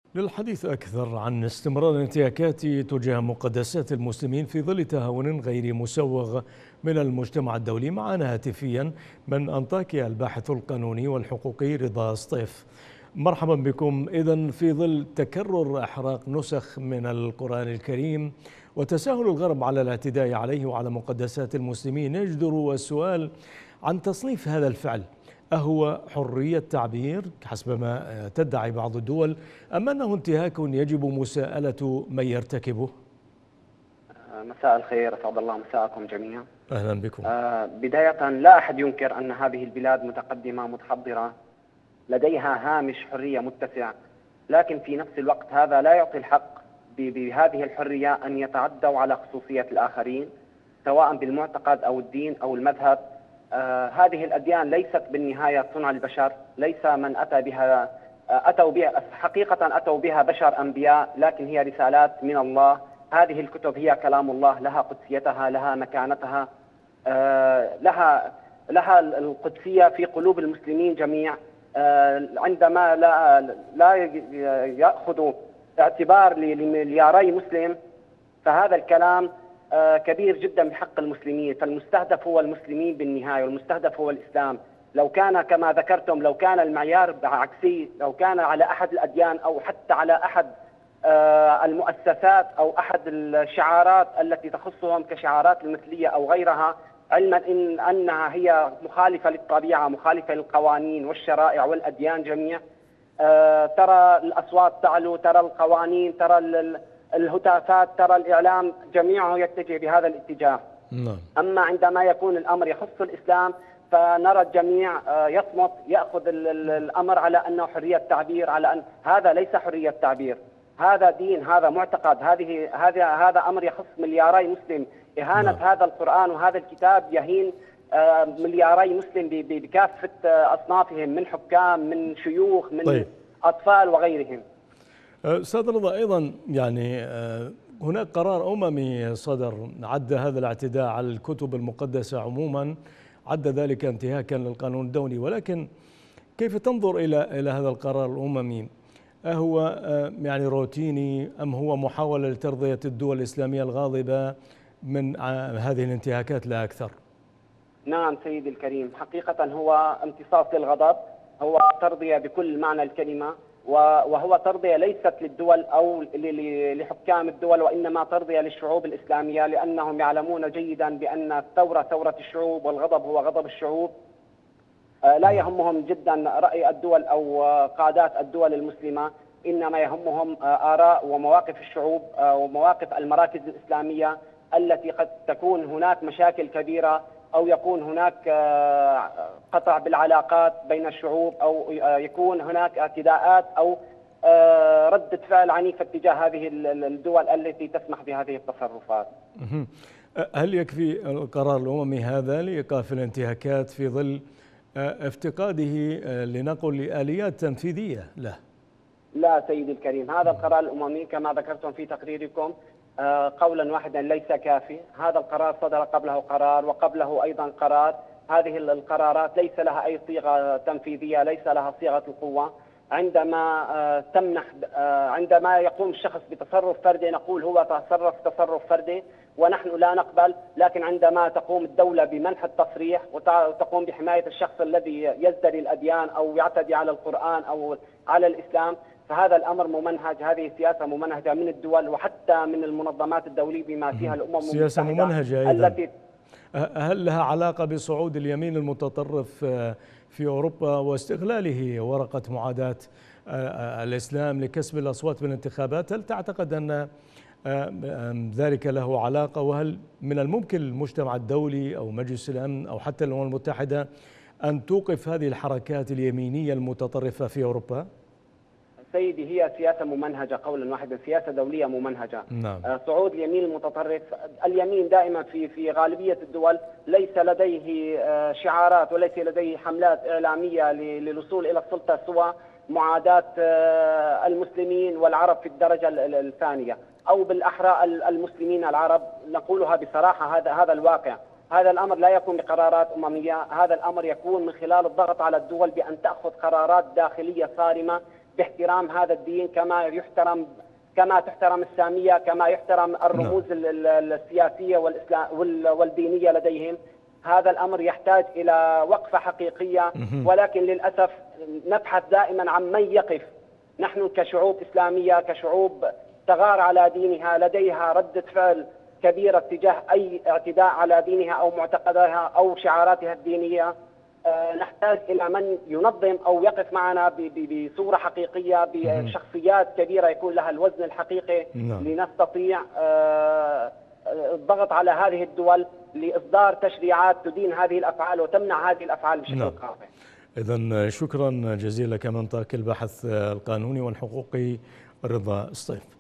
للحديث أكثر عن استمرار الانتهاكات تجاه مقدسات المسلمين في ظل تهاون غير مسوغ من المجتمع الدولي، معنا هاتفيا من أنطاكيا الباحث القانوني والحقوقي رضا سطيف. مرحبا بكم. إذن في ظل تكرر إحراق نسخ من القرآن الكريم وتساهل الغرب على الاعتداء عليه وعلى مقدسات المسلمين، يجدر السؤال عن تصنيف هذا الفعل: أهو حرية تعبير حسب ما تدعي بعض الدول، أم أنه انتهاك يجب مساءلة من يرتكبه؟ مساء الخير، أسعد الله مساءكم جميعا. أهلا بكم. بداية، لا أحد ينكر أن هذه البلاد متقدمة متحضرة، لديها هامش حرية متسع، لكن في نفس الوقت هذا لا يعطي الحق بهذه الحرية أن يتعدوا على خصوصية الآخرين سواء بالمعتقد أو الدين أو المذهب. هذه الأديان ليست بالنهاية صنع البشر، ليس من أتى بها حقيقة أتوا بها بشر أنبياء، لكن هي رسالات من الله. هذه الكتب هي كلام الله، لها قدسيتها، لها مكانتها، لها القدسية في قلوب المسلمين جميع. عندما لا يأخذوا اعتبار لملياري مسلم، فهذا الكلام كبير جدا بحق المسلمين، فالمستهدف هو المسلمين بالنهاية، والمستهدف هو الإسلام. لو كان كما ذكرتم، لو كان المعيار عكسي، لو كان على أحد الأديان أو حتى على أحد المؤسسات أو أحد الشعارات التي تخصهم كشعارات المثلية أو غيرها، علما أنها هي مخالفة للطبيعة، مخالفة للقوانين والشرائع والأديان جميع، ترى الأصوات تعلو، ترى القوانين، ترى الهتافات، ترى الإعلام، جميعه يتجه بهذا الاتجاه. أما عندما يكون الأمر يخص الإسلام فنرى الجميع يصمت، يأخذ الأمر على أنه حرية تعبير، على أن هذا ليس حرية تعبير، هذا دين، هذا معتقد، هذا أمر يخص ملياري مسلم. إهانة هذا القرآن وهذا الكتاب يهين ملياري مسلم بكافة أصنافهم، من حكام، من شيوخ، من أطفال وغيرهم. أستاذ رضا، أيضا يعني هناك قرار أممي صدر عد هذا الاعتداء على الكتب المقدسة عموما، عد ذلك انتهاكا للقانون الدولي، ولكن كيف تنظر إلى هذا القرار الأممي؟ أهو يعني روتيني أم هو محاولة لترضية الدول الإسلامية الغاضبة من هذه الانتهاكات لا أكثر؟ نعم سيدي الكريم، حقيقة هو امتصاص للغضب، هو ترضية بكل معنى الكلمة، وهو ترضية ليست للدول أو لحكام الدول، وإنما ترضية للشعوب الإسلامية، لأنهم يعلمون جيدا بأن الثورة ثورة الشعوب والغضب هو غضب الشعوب. لا يهمهم جدا رأي الدول أو قادات الدول المسلمة، إنما يهمهم آراء ومواقف الشعوب ومواقف المراكز الإسلامية التي قد تكون هناك مشاكل كبيرة، أو يكون هناك قطع بالعلاقات بين الشعوب، أو يكون هناك اعتداءات أو ردة فعل عنيفة تجاه هذه الدول التي تسمح بهذه التصرفات. هل يكفي القرار الأممي هذا لإيقاف الانتهاكات في ظل افتقاده لنقل لآليات تنفيذية له؟ لا سيدي الكريم، هذا القرار الأممي كما ذكرتم في تقريركم قولا واحدا ليس كافي. هذا القرار صدر قبله قرار وقبله أيضا قرار. هذه القرارات ليس لها أي صيغة تنفيذية، ليس لها صيغة القوة. عندما يقوم الشخص بتصرف فردي نقول هو تصرف فردي ونحن لا نقبل، لكن عندما تقوم الدولة بمنح التصريح وتقوم بحماية الشخص الذي يزدري الأديان أو يعتدي على القرآن أو على الإسلام، فهذا الأمر ممنهج. هذه سياسة ممنهجة من الدول وحتى من المنظمات الدولية بما فيها الأمم المتحدة. سياسة ممنهجة أيضا. هل لها علاقة بصعود اليمين المتطرف في أوروبا واستغلاله ورقة معاداة الإسلام لكسب الأصوات بالانتخابات؟ هل تعتقد أن ذلك له علاقة؟ وهل من الممكن للمجتمع الدولي أو مجلس الأمن أو حتى الأمم المتحدة أن توقف هذه الحركات اليمينية المتطرفة في أوروبا؟ سيدي، هي سياسة ممنهجة قولا واحدا، سياسة دولية ممنهجة. نعم. صعود اليمين المتطرف، اليمين دائما في غالبية الدول ليس لديه شعارات وليس لديه حملات إعلامية للوصول إلى السلطة سوى معاداة المسلمين والعرب في الدرجة الثانية، أو بالأحرى المسلمين العرب. نقولها بصراحة، هذا الواقع. هذا الأمر لا يكون بقرارات أممية، هذا الأمر يكون من خلال الضغط على الدول بأن تأخذ قرارات داخلية صارمة باحترام هذا الدين كما تحترم السامية، كما يحترم الرموز السياسية والدينية لديهم. هذا الأمر يحتاج إلى وقفة حقيقية، ولكن للأسف نبحث دائما عن من يقف. نحن كشعوب إسلامية، كشعوب تغار على دينها، لديها ردة فعل كبيرة تجاه أي اعتداء على دينها أو معتقداتها أو شعاراتها الدينية. نحتاج إلى من ينظم أو يقف معنا بصورة حقيقية، بشخصيات كبيرة يكون لها الوزن الحقيقي، لنستطيع الضغط على هذه الدول لإصدار تشريعات تدين هذه الأفعال وتمنع هذه الأفعال بشكل قاطع. إذن شكرا جزيلا كمنطق البحث القانوني والحقوقي رضا الصيف.